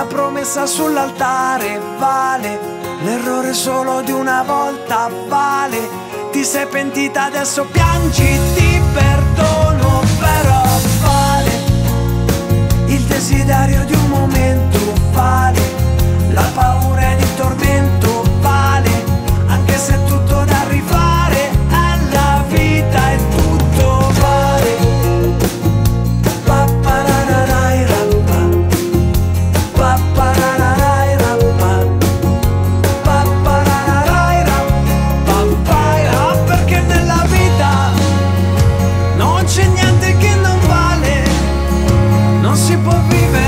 promessa sull'altare, vale l'errore solo di una volta, vale. Ti sei pentita, adesso piangi, ti perdono, però vale il desiderio di un momento, vale la paura ed il tormento, vale anche se è tutto da rifare, è la vita, è tutto vale. Pappararai rappa, pappararai rappa, pappararai rappa, perché nella vita non c'è niente che non vale, non si può vivere